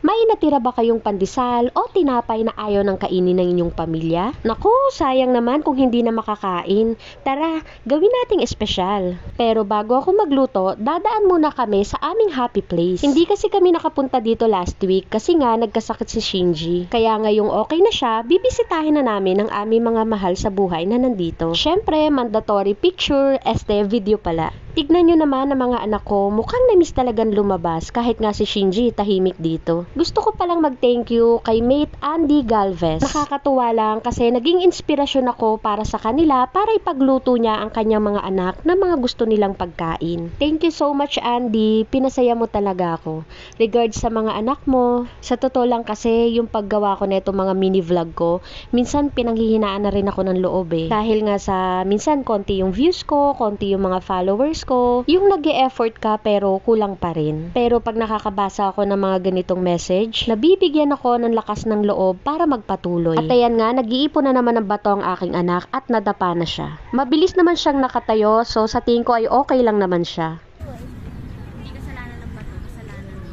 May natira ba kayong pandesal o tinapay na ayaw ng kainin ng inyong pamilya? Naku, sayang naman kung hindi na makakain. Tara, gawin nating espesyal. Pero bago ako magluto, dadaan muna kami sa aming happy place. Hindi kasi kami nakapunta dito last week kasi nga nagkasakit si Shinji. Kaya ngayong okay na siya, bibisitahin na namin ang aming mga mahal sa buhay na nandito. Syempre, mandatory picture, video pala. Tignan nyo naman ang mga anak ko, mukhang na-miss talagang lumabas kahit nga si Shinji tahimik dito. Gusto ko palang mag-thank you kay mate Andy Galvez. Nakakatuwa lang kasi naging inspirasyon ako para sa kanila para ipagluto niya ang kanyang mga anak na mga gusto nilang pagkain. Thank you so much Andy, pinasaya mo talaga ako. Regards sa mga anak mo, sa totoo lang kasi yung paggawa ko neto mga mini vlog ko, minsan pinanghihinaan na rin ako ng loob Dahil nga sa minsan konti yung views ko, konti yung mga followers ko, yung nag-e-effort ka pero kulang pa rin. Pero pag nakakabasa ako ng mga ganitong message, nabibigyan ako ng lakas ng loob para magpatuloy. At ayan nga, nag-iipon na naman ng bato ang aking anak at nadapa na siya. Mabilis naman siyang nakatayo, so sa tingin ko ay okay lang naman siya. Hindi kasalanan ng bato, kasalanan mo.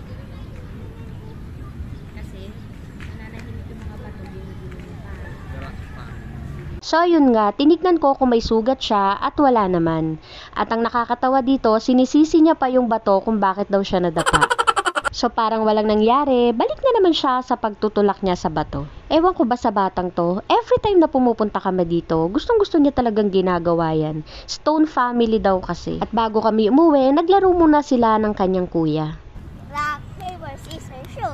Kasi, nananahimik yung mga bato, So yun nga, tinignan ko kung may sugat siya at wala naman. At ang nakakatawa dito, sinisisi niya pa yung bato kung bakit daw siya nadapa. So parang walang nangyari, balik na naman siya sa pagtutulak niya sa bato. Ewan ko ba sa batang to, every time na pumupunta kami dito, gustong gusto niya talagang ginagawa yan. Stone family daw kasi. At bago kami umuwi, naglaro muna sila ng kanyang kuya. Rock, paper, scissors, shoot.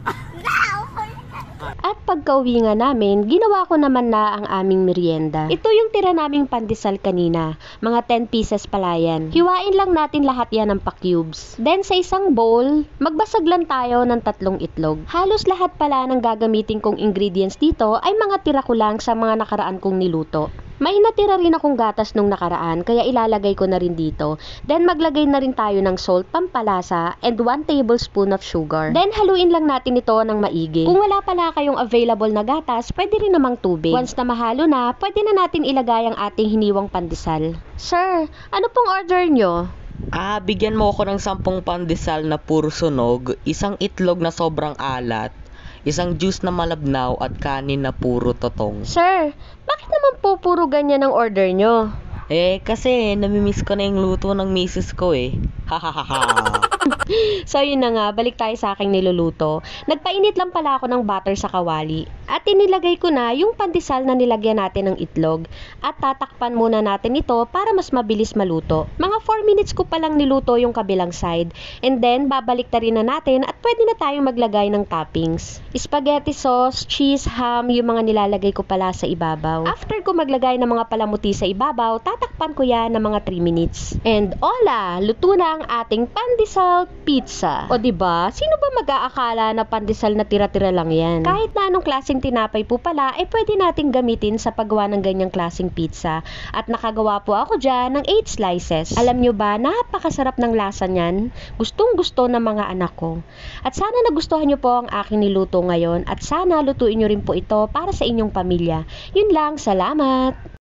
At pagka-uwi nga namin, ginawa ko naman na ang aming merienda. Ito yung tira naming pandesal kanina. Mga 10 pieces pala yan. Hiwain lang natin lahat yan ng pa-cubes. Then sa isang bowl, magbasag lang tayo ng 3 itlog. Halos lahat pala ng gagamitin kong ingredients dito ay mga tira ko lang sa mga nakaraan kong niluto. May natira rin akong gatas nung nakaraan kaya ilalagay ko na rin dito. Then maglagay na rin tayo ng salt, pampalasa, and 1 tablespoon of sugar. Then haluin lang natin ito ng maigi. Kung wala pala kayong available na gatas, pwede rin namang tubig. Once na mahalo na, pwede na natin ilagay ang ating hiniwang pandesal. Sir, ano pong order nyo? Bigyan mo ako ng 10 pandesal na puro sunog, 1 itlog na sobrang alat, 1 juice na malabnaw at kanin na puro totong. Sir, bakit naman po puro ganyan ang order nyo? Kasi namimiss ko na yung luto ng misis ko Hahaha. So yun na nga, balik tayo sa aking niluluto. Nagpainit lang pala ako ng butter sa kawali. At inilagay ko na yung pandesal na nilagyan natin ng itlog. At tatakpan muna natin ito para mas mabilis maluto. Mga 4 minutes ko palang niluto yung kabilang side. And then, babalik ta rin na natin at pwede na tayong maglagay ng toppings. Spaghetti sauce, cheese, ham, yung mga nilalagay ko pala sa ibabaw. After ko maglagay ng mga palamuti sa ibabaw, tatakpan ko yan ng mga 3 minutes. And hola! Luto na ang ating pandesal pizza. O diba, sino ba mag-aakala na pandesal na tira-tira lang yan? Kahit na anong klaseng tinapay po pala, pwede nating gamitin sa paggawa ng ganyang klaseng pizza. At nakagawa po ako dyan ng 8 slices. Alam nyo ba, napakasarap ng lasa niyan. Gustong gusto ng mga anak ko. At sana nagustuhan nyo po ang aking niluto ngayon at sana lutuin nyo rin po ito para sa inyong pamilya. Yun lang, salamat!